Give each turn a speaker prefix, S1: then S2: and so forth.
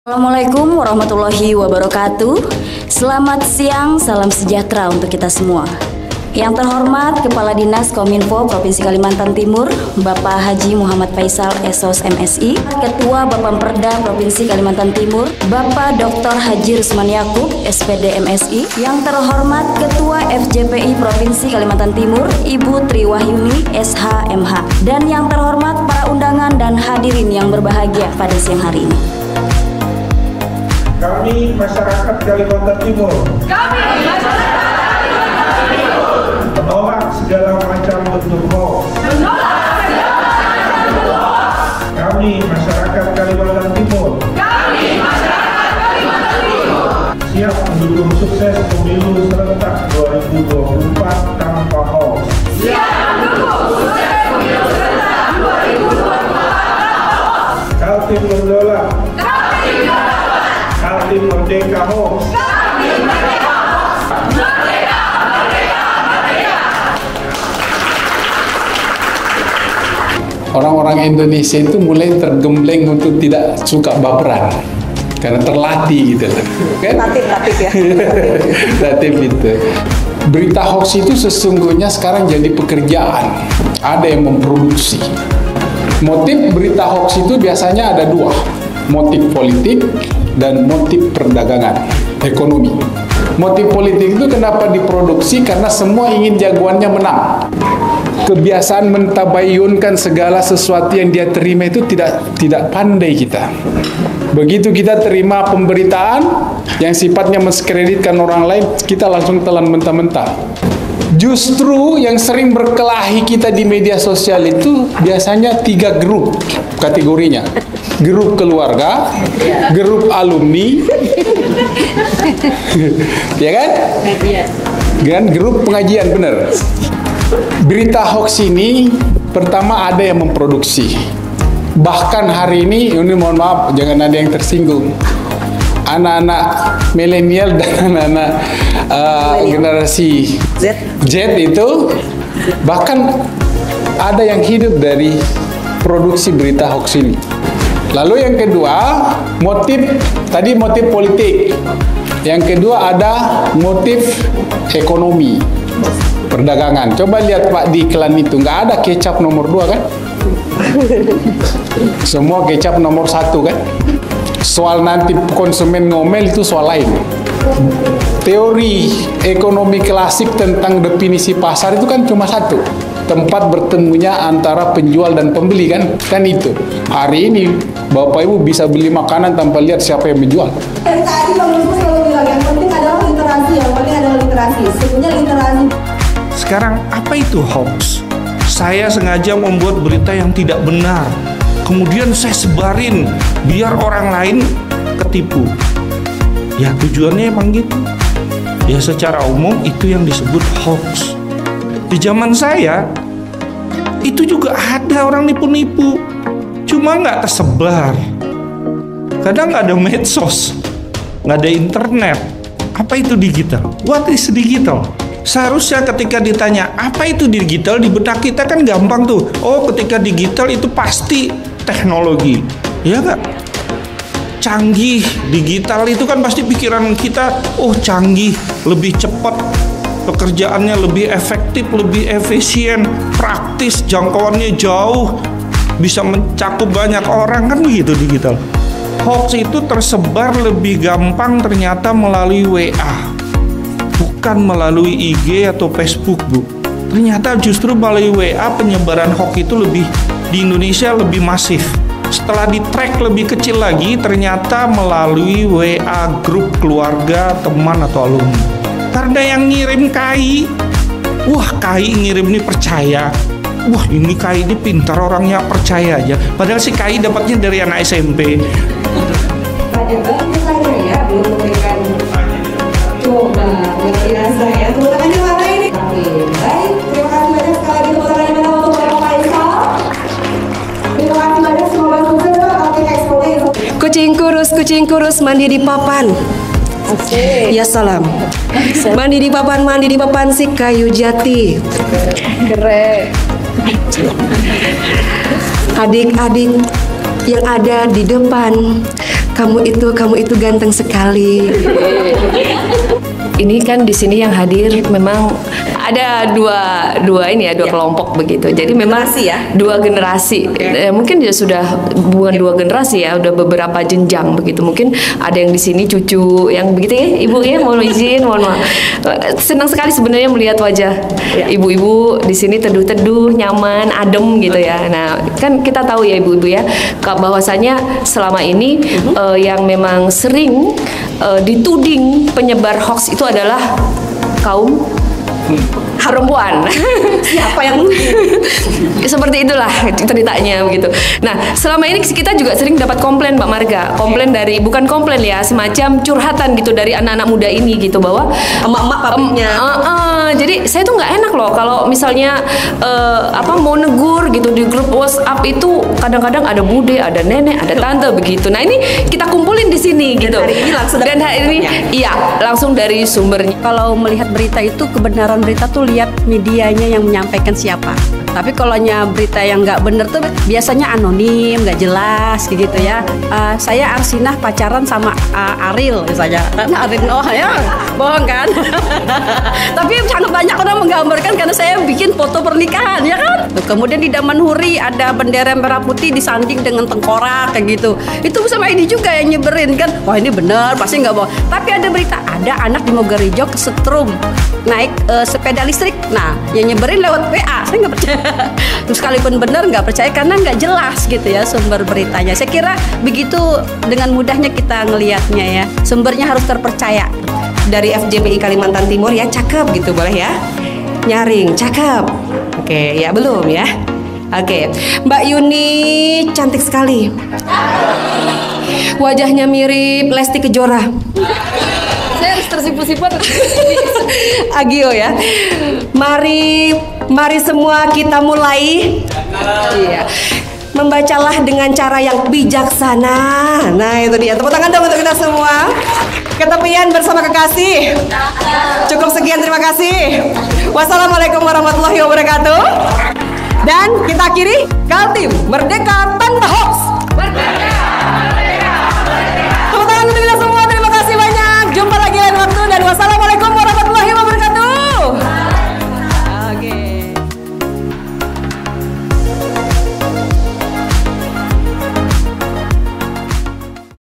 S1: Assalamualaikum warahmatullahi wabarakatuh. Selamat siang, salam sejahtera untuk kita semua. Yang terhormat Kepala Dinas Kominfo Provinsi Kalimantan Timur, Bapak Haji Muhammad Faisal SOS MSI, Ketua Bapemperda Provinsi Kalimantan Timur, Bapak Dr. Haji Rusman Yakub, SPD MSI, yang terhormat Ketua FJPI Provinsi Kalimantan Timur, Ibu Tri Wahyuni SH MH, dan yang terhormat para undangan dan hadirin yang berbahagia pada siang hari ini.
S2: Kami masyarakat Kalimantan Timur menolak segala macam bentuk hoax. Kami masyarakat Kalimantan Timur siap mendukung sukses pemilu serentak 2024 tanpa hoax. Kaltim Mendola, Kaltim Merdeka hoax.
S3: Orang-orang Indonesia itu mulai tergembleng untuk tidak suka baperan karena terlatih gitu kan?
S4: Latih ya.
S3: Latih itu. Berita hoax itu sesungguhnya sekarang jadi pekerjaan. Ada yang memproduksi. Motif berita hoax itu biasanya ada dua, motif politik dan motif perdagangan, ekonomi. Motif politik itu kenapa diproduksi? Karena semua ingin jagoannya menang. Kebiasaan mentabayunkan segala sesuatu yang dia terima itu tidak pandai kita. Begitu kita terima pemberitaan yang sifatnya menskreditkan orang lain, kita langsung telan mentah-mentah. Justru yang sering berkelahi kita di media sosial itu biasanya 3 grup kategorinya. Grup keluarga, grup alumni, ya kan? Dan grup pengajian, benar. Berita hoax ini pertama ada yang memproduksi. Bahkan hari ini mohon maaf, jangan ada yang tersinggung. Anak-anak milenial dan anak-anak generasi Z itu bahkan ada yang hidup dari produksi berita hoax ini. Lalu yang kedua, motif politik. Yang kedua ada motif ekonomi, perdagangan. Coba lihat Pak di iklan itu, nggak ada kecap nomor 2 kan? Semua kecap nomor 1 kan? Soal nanti konsumen ngomel itu soal lain. Teori ekonomi klasik tentang definisi pasar itu kan cuma satu, tempat bertemunya antara penjual dan pembeli kan itu. Hari ini Bapak Ibu bisa beli makanan tanpa lihat siapa yang menjual.
S4: Dari tadi Bang Yusuf selalu bilang yang penting adalah literasi, yang penting adalah literasi. Sebenarnya literasi.
S2: Sekarang apa itu hoax? Saya sengaja membuat berita yang tidak benar, kemudian saya sebarin biar orang lain ketipu. Ya tujuannya emang gitu. Ya secara umum itu yang disebut hoax. Di zaman saya itu juga ada orang nipu-nipu, cuma nggak tersebar. Kadang nggak ada medsos, nggak ada internet. Apa itu digital? What is digital? Seharusnya ketika ditanya apa itu digital, di benak kita kan gampang tuh. Oh, ketika digital itu pasti teknologi, ya nggak? Canggih, digital itu kan pasti pikiran kita, oh canggih, lebih cepat, pekerjaannya lebih efektif, lebih efisien, praktis, jangkauannya jauh, bisa mencakup banyak orang, kan begitu digital. Hoax itu tersebar lebih gampang ternyata melalui WA, bukan melalui IG atau Facebook, Bu. Ternyata justru melalui WA penyebaran hoax itu lebih di Indonesia lebih masif. Setelah di-track lebih kecil lagi, ternyata melalui WA grup keluarga, teman atau alumni. Karena yang ngirim KAI, wah KAI ngirim ini percaya. Wah ini KAI ini pintar, orangnya percaya aja. Padahal si KAI dapatnya dari anak SMP.
S4: Ada banyak saja ya, belum memberikan. Coba, luar biasa ya. Tepuk tangannya mana ini? Baik, terima kasih banyak sekali lagi tepuk tangannya mana untuk Bapak Faisal. Terima kasih banyak, semoga sukses Kaltim Expo.
S5: Kucing kurus mandi di papan. Ya salam. Mandi di papan si kayu jati.
S4: Keren.
S5: Adik-adik yang ada di depan, kamu itu ganteng sekali. Ini kan di sini yang hadir memang ada dua kelompok begitu. Jadi memang dua generasi. Mungkin dia sudah bukan dua generasi ya, udah beberapa jenjang begitu. Mungkin ada yang di sini cucu yang begitu ya, Ibu ya, mohon izin, mohon maaf. Senang sekali sebenarnya melihat wajah ibu-ibu di sini teduh-teduh, nyaman, adem gitu ya. Nah, kan kita tahu ya ibu-ibu ya, bahwasanya selama ini yang memang sering dituding penyebar hoax itu adalah kaum perempuan. Siapa yang seperti itulah ceritanya begitu. Nah, selama ini kita juga sering dapat komplain Mbak Marga. Komplain dari, bukan komplain ya, semacam curhatan gitu dari anak-anak muda ini gitu, bahwa
S6: emak-emak pabriknya.
S5: Jadi saya tuh nggak enak loh kalau misalnya mau negur gitu di grup WhatsApp itu, kadang-kadang ada bude, ada nenek, ada tante begitu. Nah, ini kita kumpulin di sini gitu. Dan hari ini iya, langsung dari sumbernya.
S6: Kalau melihat berita itu, kebenaran berita tuh lihat medianya yang menyampaikan siapa. Tapi kalau berita yang nggak bener tuh biasanya anonim, nggak jelas gitu ya. Saya Arsinah pacaran sama Ariel misalnya. Ariel, oh ya, bohong kan? Tapi sangat banyak orang menggambarkan karena saya bikin foto pernikahan, ya kan? Kemudian di Damanhuri ada bendera merah putih disanding dengan tengkorak kayak gitu. Itu sama ini juga yang nyeberin kan. Wah, ini bener, pasti nggak bohong. Tapi ada berita, ada anak di Mogarejo kesetrum naik sepeda listrik. Nah, yang nyeberin lewat WA, saya nggak percaya. Terus sekalipun benar nggak percaya karena nggak jelas gitu ya sumber beritanya. Saya kira begitu dengan mudahnya kita ngelihatnya ya. Sumbernya harus terpercaya.
S5: Dari FJPI Kalimantan Timur ya, cakep gitu, boleh ya? Nyaring, cakep. Oke, ya belum ya? Oke, Mbak Yuni cantik sekali. Wajahnya mirip Lesti Kejora. Saya harus tersipu-sipu. Agio ya. Mari semua kita mulai. Iya. Membacalah dengan cara yang bijaksana. Nah, itu dia. Tepuk tangan dong untuk kita semua. Ketepian bersama kekasih. Cukup sekian, terima kasih. Wassalamualaikum warahmatullahi wabarakatuh. Dan kita akhiri, Kaltim Merdeka tanpa hoax. Merdeka.